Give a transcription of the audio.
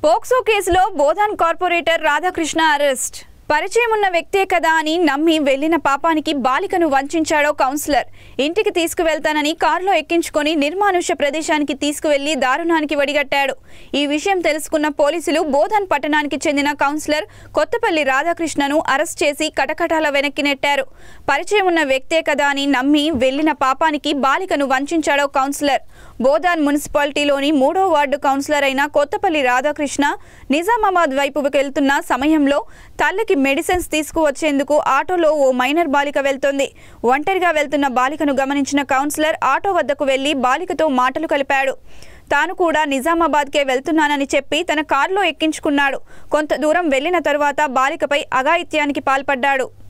POCSO కేసులో Bodhan corporator Radhakrishna arrest. పరిచయం ఉన్న వ్యక్తే కదా అని నమ్మి వెళ్లిన పాపానికి బాలికను వంచాడో కౌన్సిలర్. ఇంటికి తీసుకువెళ్తానని కారులో ఎక్కించుకొని నిర్మానుష్య ప్రదేశానికి తీసుకువెళ్లి దారుణానికి వడిగట్టాడు. ఈ విషయం తెలుసుకున్న పోలీసులు బోధన్ పట్టణానికి చెందిన కౌన్సిలర్ కొత్తపల్లి రాధాకృష్ణను అరెస్ట్ చేసి కటకటాల వెనక్కి నెట్టారు. పరిచయం ఉన్న వ్యక్తే కదా అని నమ్మి వెళ్లిన పాపానికి బాలికను వంచాడో కౌన్సిలర్. బోధన్ మున్సిపాలిటీలోని 3వ వార్డు కౌన్సిలర్ అయిన కొత్తపల్లి రాధాకృష్ణ నిజామాబాద్ వైపు వెళ్తున్న సమయంలో తల్లికి మెడిసిన్స్ తీసుకువచ్చేందుకు ఆటోలో ఓ మైనర్ బాలిక వెళ్తోంది. ఒంటరిగా వెళ్తున్న బాలికను గమనించిన కౌన్సిలర్ ఆటో వద్దకు వెళ్లి బాలికతో మాటలు కలిపాడు. తాను కూడా నిజామాబాద్కే వెళ్తున్నానని చెప్పి తన కారులో ఎక్కించుకున్నాడు. కొంత దూరం వెళ్లిన తరువాత బాలికపై అఘాయిత్యానికి పాల్పడ్డాడు.